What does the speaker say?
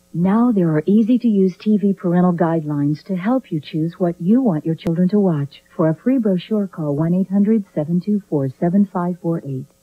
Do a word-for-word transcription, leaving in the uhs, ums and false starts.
Now there are easy-to-use T V parental guidelines to help you choose what you want your children to watch. For a free brochure, call one eight hundred seven two four seven five four eight.